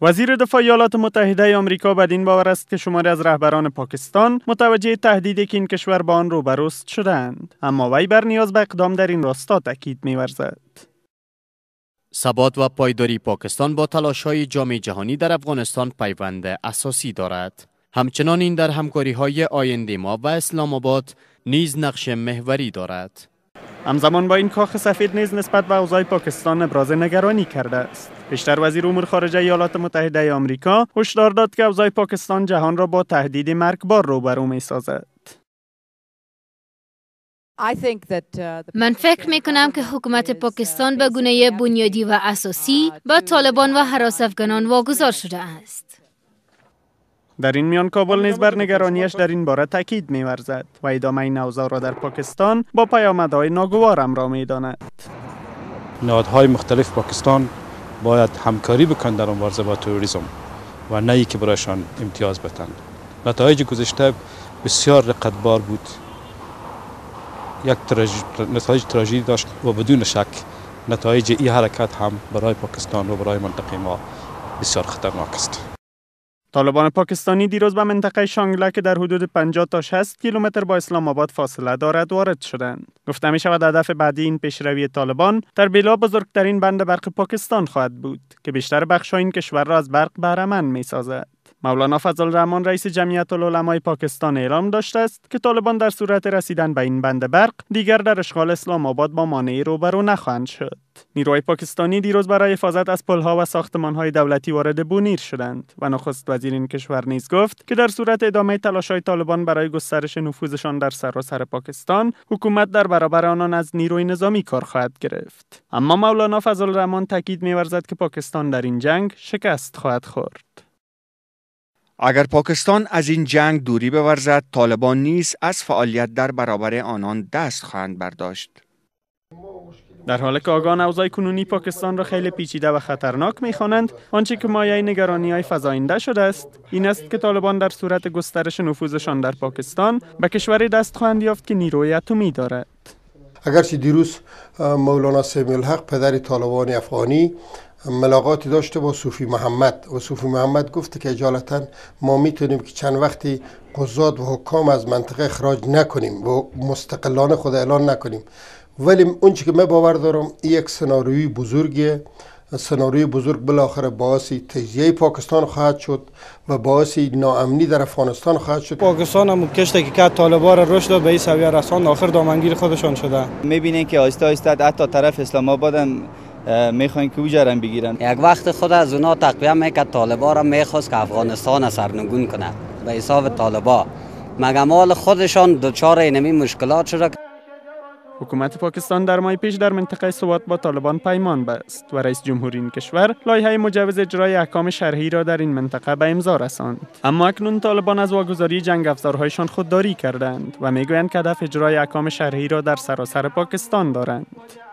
وزیر دفاع ایالات متحده آمریکا بدین باور است که شماری از رهبران پاکستان متوجه تهدیدی که این کشور با آن روبروست شدند، اما وی بر نیاز به اقدام در این راستا تاکید می‌ورزد. ثبات و پایداری پاکستان با تلاش‌های جامعه جهانی در افغانستان پیوند اساسی دارد. همچنان این در همکاری‌های آینده ما و اسلام آباد نیز نقش محوری دارد. همزمان با این کاخ سفید نیز نسبت به اوضاع پاکستان ابراز نگرانی کرده است. پیشتر وزیر امور خارجه ایالات متحده آمریکا هشدار داد که اوضاع پاکستان جهان را با تهدید مرگبار روبرو می‌سازد. من فکر می کنم که حکومت پاکستان به گونه بنیادی و اساسی به طالبان و هراس افغانان واگذار شده است. در این میان کابل نیز بر نگرانیش در این باره تاکید می‌ورزد و ادامه این اوضاع را در پاکستان با پیامدهای ناگوار همراه می‌داند. نهادهای مختلف پاکستان باید همکاری بکنند در مبارزه با تروریسم و نه اینکه برایشان امتیاز بدهند. نتایج گذشته بسیار رقتبار بود. یک نتایج تراژدی داشت و بدون شک نتایج این حرکت هم برای پاکستان و برای منطقه ما بسیار خطرناک است. طالبان پاکستانی دیروز به منطقه شانگله که در حدود 50 تا 60 کیلومتر با اسلام آباد فاصله دارد وارد شدند. گفته می شود هدف بعدی این پیشروی طالبان تربیلا بزرگترین بند برق پاکستان خواهد بود که بیشتر بخش این کشور را از برق بهره مند می سازد. مولانا فضل الرحمن رئیس جمعیت العلمای پاکستان اعلام داشته است که طالبان در صورت رسیدن به این بند برق دیگر در اشغال اسلام آباد با مانعی روبرو نخواهند شد. نیروهای پاکستانی دیروز برای حفاظت از پلها و ساختمان‌های دولتی وارد بونیر شدند و نخست وزیر این کشور نیز گفت که در صورت ادامه تلاش‌های طالبان برای گسترش نفوذشان در سراسر پاکستان، حکومت در برابر آنان از نیروی نظامی کار خواهد گرفت. اما مولانا فضل الرحمن تاکید می‌ورزد که پاکستان در این جنگ شکست خواهد خورد. اگر پاکستان از این جنگ دوری بورزد، طالبان نیز از فعالیت در برابر آنان دست خواهند برداشت. در حالی که آگاهان اوضاع کنونی پاکستان را خیلی پیچیده و خطرناک می‌خوانند، آنچه که مایه نگرانی‌های فزاینده شده است، این است که طالبان در صورت گسترش نفوذشان در پاکستان به کشوری دست خواهند یافت که نیروی اتمی دارد. اگرچه دیروز مولانا سمیع الحق پدر طالبان افغانی ملاقاتی داشته با صوفی محمد و صوفی محمد گفته که اجالتا ما میتونیم که چند وقتی قضات و حکام از منطقه اخراج نکنیم و مستقلانه خود اعلان نکنیم، ولی اون چی که من باور دارم یک سناریوی بزرگیه. سناریوی بزرگ بالاخره باعث تجزیه پاکستان خواهد شد و باعث ناامنی در افغانستان خواهد شد. پاکستان هم کشته که طالبان را رشد به این سویه رساند، آخر دامنگیر خودشان شده. میبینین که آهسته آهسته حتی طرف اسلام آباد هم میخواین که اوجرم بگیرن. یک وقت خود از اونا تقویه میکرد طالبان را میخواست که افغانستان سرنگون کنه به حساب طالبان، مگر مال خودشان دچار اینمی مشکلات شده. حکومت پاکستان در ماه پیش در منطقه سوات با طالبان پیمان بست و رئیس جمهور این کشور لایحه مجوز اجرای احکام شرعی را در این منطقه به امضا رساند. اما اکنون طالبان از واگذاری جنگ افزارهایشان خودداری کردند و میگویند که هدف اجرای احکام شرعی را در سراسر پاکستان دارند.